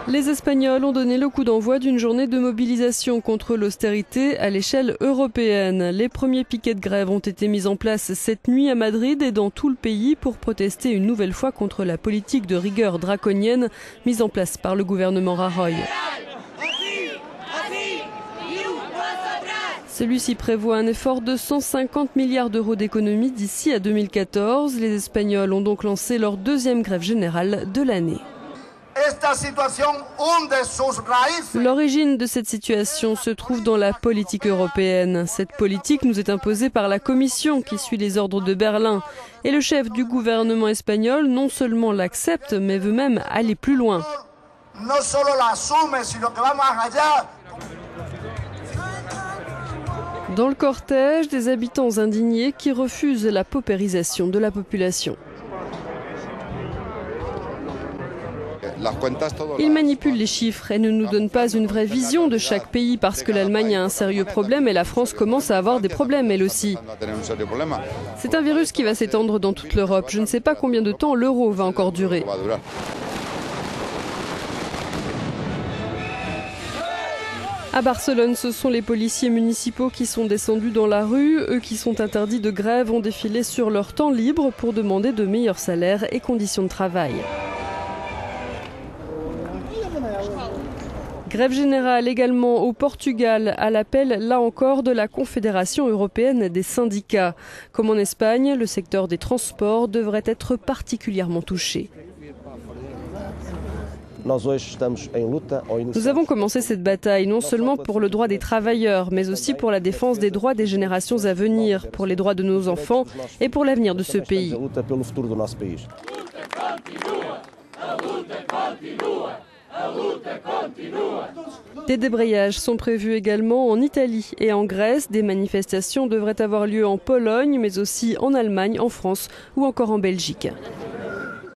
Les Espagnols ont donné le coup d'envoi d'une journée de mobilisation contre l'austérité à l'échelle européenne. Les premiers piquets de grève ont été mis en place cette nuit à Madrid et dans tout le pays pour protester une nouvelle fois contre la politique de rigueur draconienne mise en place par le gouvernement Rajoy. Celui-ci prévoit un effort de 150 milliards d'euros d'économies d'ici à 2014. Les Espagnols ont donc lancé leur deuxième grève générale de l'année. L'origine de cette situation se trouve dans la politique européenne. Cette politique nous est imposée par la Commission qui suit les ordres de Berlin. Et le chef du gouvernement espagnol non seulement l'accepte, mais veut même aller plus loin. Dans le cortège, des habitants indignés qui refusent la paupérisation de la population. Ils manipulent les chiffres et ne nous donnent pas une vraie vision de chaque pays parce que l'Allemagne a un sérieux problème et la France commence à avoir des problèmes elle aussi. C'est un virus qui va s'étendre dans toute l'Europe. Je ne sais pas combien de temps l'euro va encore durer. À Barcelone, ce sont les policiers municipaux qui sont descendus dans la rue. Eux qui sont interdits de grève ont défilé sur leur temps libre pour demander de meilleurs salaires et conditions de travail. Grève générale également au Portugal, à l'appel, là encore, de la Confédération européenne des syndicats. Comme en Espagne, le secteur des transports devrait être particulièrement touché. Nous avons commencé cette bataille non seulement pour le droit des travailleurs, mais aussi pour la défense des droits des générations à venir, pour les droits de nos enfants et pour l'avenir de ce pays. Des débrayages sont prévus également en Italie et en Grèce. Des manifestations devraient avoir lieu en Pologne, mais aussi en Allemagne, en France ou encore en Belgique.